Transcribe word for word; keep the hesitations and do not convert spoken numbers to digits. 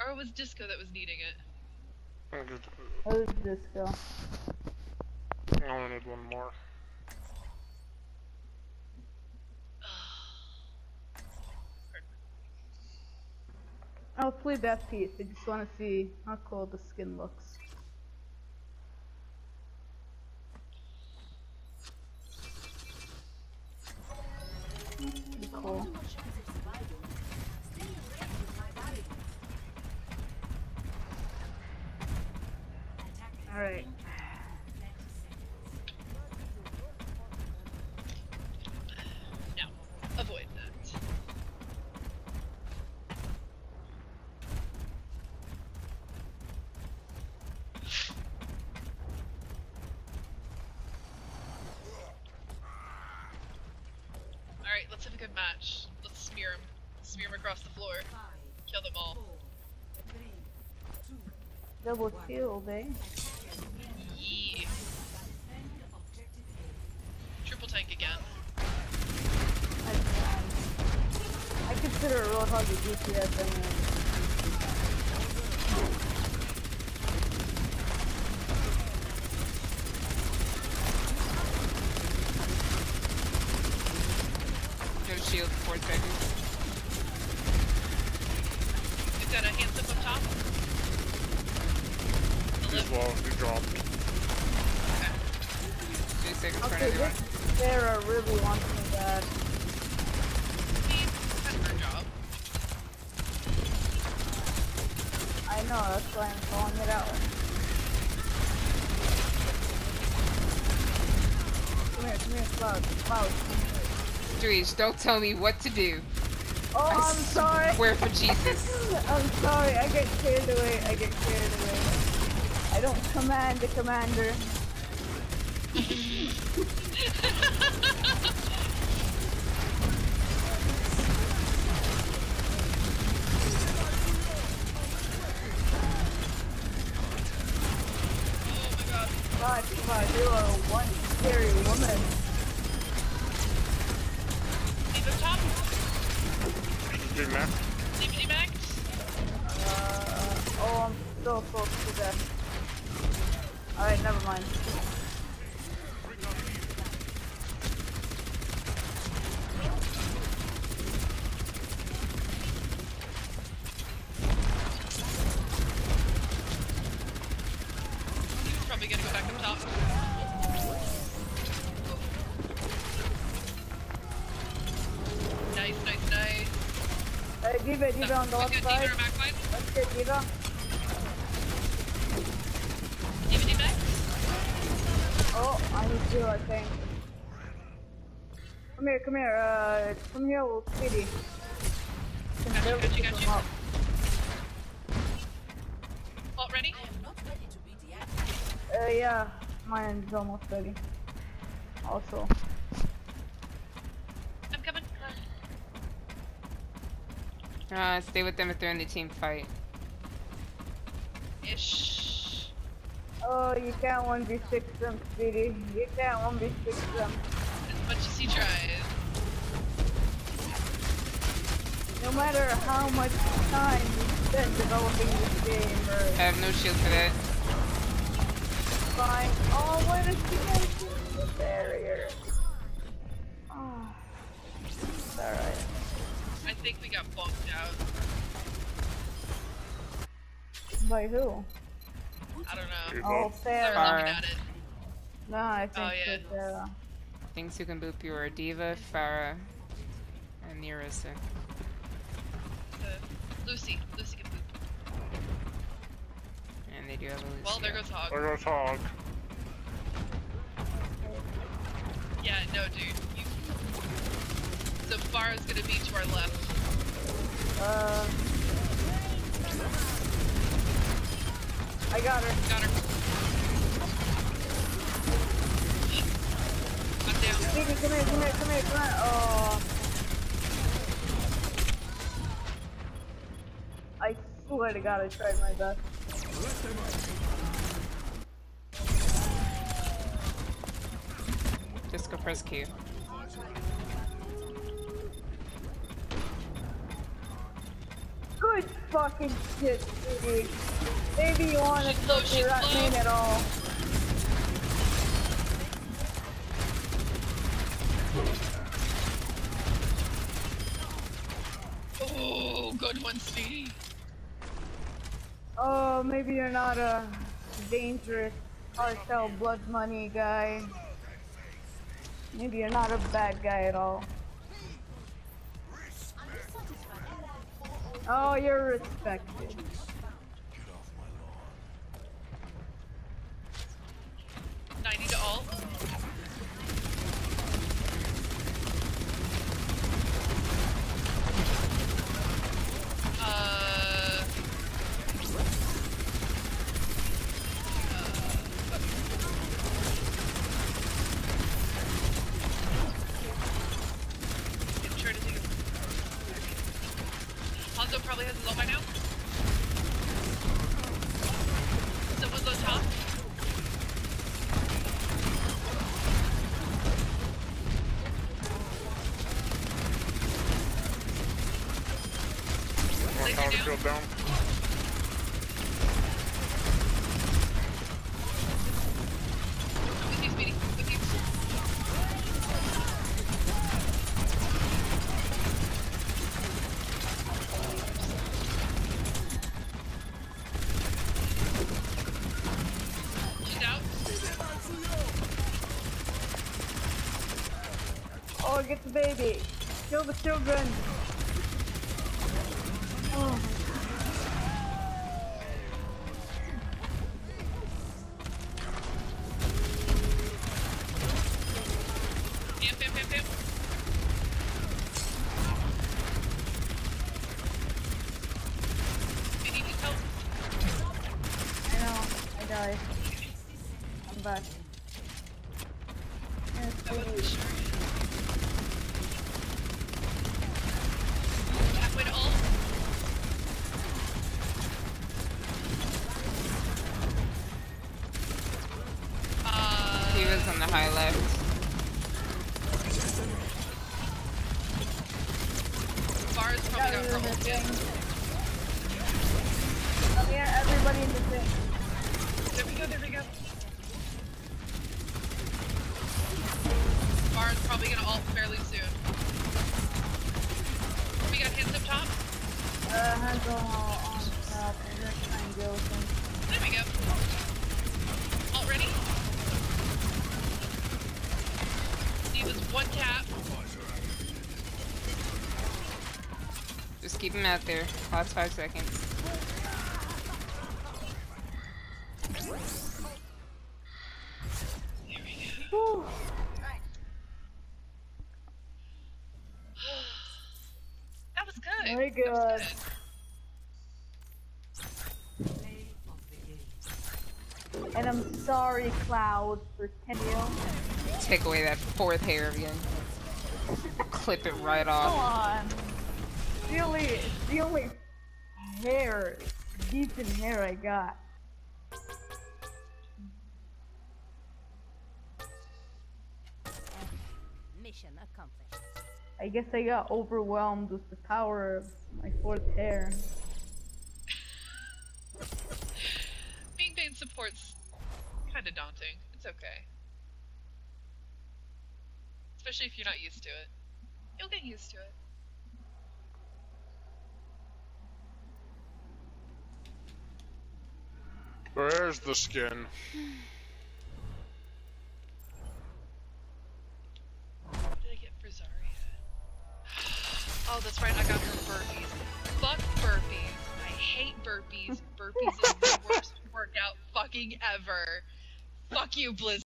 Or it was Disco that was needing it? It was Disco. I only need one more. I'll play that piece. I just want to see how cool the skin looks. Pretty cool. Alright. No. Avoid that. Alright, let's have a good match. Let's smear him. Smear him across the floor. Kill them all. Double shield, eh? Yeah. Triple tank again. I, I consider a Roadhog a D P S anyway. No shield for four seconds. We've got a hands up up top. He's low, he dropped. Okay. Two seconds Okay, for another one. this Sarah really wants me bad. I mean, that's her job. I know, that's why I'm calling it out. Come here, come here, Cloud, Cloud. Dries, don't tell me what to do. Oh, I I'm sorry. swear for Jesus. I'm sorry, I get carried away, I get carried away. I don't command the commander. God, come on, you are one scary woman. Leave up top. Big Mac. Leave D Max. Uh, oh, I'm so close to death. Alright, never mind. He's probably gonna go back up top. Nice, nice, nice. Uh, Diva, Diva on the left We've got side. Diva back line. Let's get Diva. Diva, D Max. Oh, I need to, I think. Come here, come here, uh, come here, little sweetie. Can Got you, barely got you, keep got him you. up. Alt ready? Uh, yeah, mine's almost ready. Also. I'm coming. Uh, stay with them if they're in the team fight. Ish. Oh, you can't one v six them, sweetie. You can't one v six them. As much as he tries. No matter how much time you spend developing this game, or I have no shield for that. fine. Oh, what is she making the barrier? Oh, it's alright. I think we got bumped out. By who? I don't know. He's Oh, low. Never Sarah. looking at it. No, I think Oh, yeah. it's Sarah. Things who can boop you are Diva, Farah, and Nerissa. Uh, Lucy. Lucy can boop. And they do have a Lucio. Well, there goes Hog. There goes Hog. Yeah, no, dude. You... So Farah's gonna be to our left. Uh, I got her. Got her. I'm down. Baby, come here, come here, come here, come here. Oh. I swear to God, I tried my best. Just go press Q. Good fucking shit, dude. Maybe you want to She's low, put your she's right low. name at all. Oh, good one, Speedy. Oh, maybe you're not a dangerous cartel blood money guy. Maybe you're not a bad guy at all. Oh, you're respected. ninety to all. Uh... I'm trying to think of... Hanzo probably has his ult by now. Someone's on top. One tower shield down. With you, Speedy. With you. She's out. Oh, get the baby. Kill the children. Oh. Pam, pam, pam, pam. Speedy needs help. I know. I died. I'm back. Yes, I wasn't please. sure. Halfway to ult. Uh, He was on the high left. Bar's probably got her ult thing. too. Come here, everybody in the thing. There we go, there we go. Bar's probably gonna ult fairly soon. We got hands up top. Uh, hands on, on top. I'm gonna try and go with him. There we go. Ult ready. He was one tap. Just keep him out there. Last five seconds. There we go. Whew. That was good. Very That was good. And I'm sorry, Cloud, for ten you. Take away that fourth hair again. Clip it right Come off. on. It's the only, it's the only hair, decent hair I got. Mission accomplished. I guess I got overwhelmed with the power of my fourth hair. Being Bane support's kind of daunting. It's okay. Especially if you're not used to it. You'll get used to it. Where's the skin? What did I get for Zarya? Oh, that's right, I got her burpees. Fuck burpees. I hate burpees. Burpees is the worst workout fucking ever. Fuck you, Blizzard.